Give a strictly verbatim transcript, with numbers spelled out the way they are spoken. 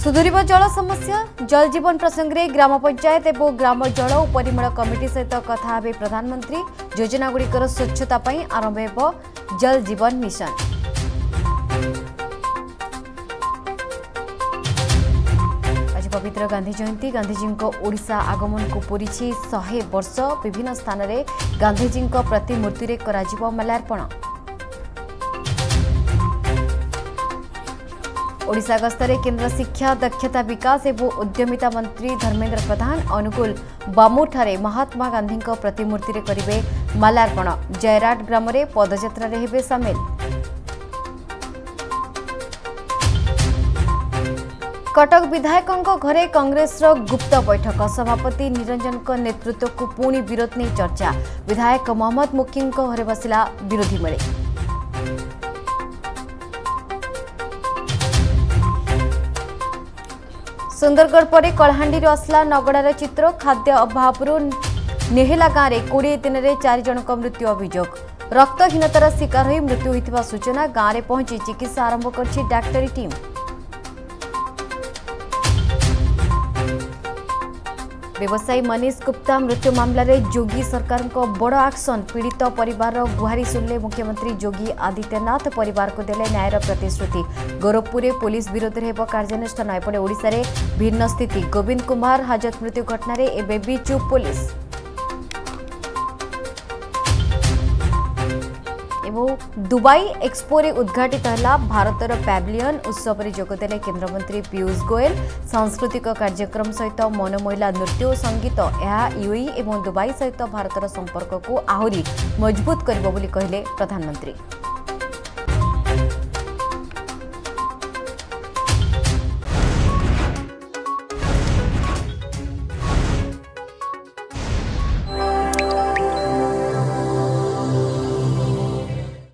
सुधुरिब जल समस्या जल जीवन प्रसंग में ग्राम पंचायत एवं ग्राम जल और परिमल कमिटी सहित कथा हे प्रधानमंत्री। योजनागुड़िकर स्वच्छता आरंभ हो जल जीवन मिशन। आज पवित्र गांधी जयंती गांधीजी ओडिशा आगमन को पूरी शहे वर्ष। विभिन्न स्थान में गांधीजी प्रतिमूर्ति में कराजिबो माल्यार्पण। ओडिशा गस्तरे केंद्र शिक्षा दक्षता विकास एवं उद्यमिता मंत्री धर्मेंद्र प्रधान अनुकूल बामुठारे महात्मा गांधी प्रतिमूर्ति में करिवे माल्यार्पण। जयराट ग्राम में पदयात्रा हेबे सामिल। कटक विधायकों घरे कांग्रेस गुप्त बैठक। सभापति निरंजन नेतृत्व को पुणी विरोध नहीं चर्चा। विधायक मोहम्मद मुकिम घरे बसिला विरोधी मेले। सुंदरगढ़ पर कलाहांडी आसला नगड़ार चित्र। खाद्य अभाव नेहेला गाँव में कोड़े दिन में चार जन मृत्यु अभियोग। रक्तहीनतार शिकार हो मृत्यु होता सूचना। गाँव में पहुंची चिकित्सा आरंभ कर डाक्टरी टीम। व्यवसायी मनीष गुप्ता मृत्यु मामला रे योगी सरकार को बड़ एक्शन। पीड़ित परिवार गुहारी सुनले मुख्यमंत्री योगी आदित्यनाथ। परिवार को देले न्यायर प्रतिश्रुति। गोरखपुर पुलिस विरोध में हेब कार्यानुष्ठान। एपटे ओडिशा रे भिन्न स्थिति। गोविंद कुमार हाजत मृत्यु घटना रे एबे भी चुप पुलिस। दुबई एक्सपो रे उद्घाटित है भारतर पैविलियन। उत्सव में जोगदेले केंद्रमंत्री पीयूष गोयल। सांस्कृतिक कार्यक्रम सहित मनमोहिला नृत्य और संगीत यह यूएई एवं दुबई सहित भारतर संपर्क को आहरी मजबूत करिबो बोली कहिले प्रधानमंत्री।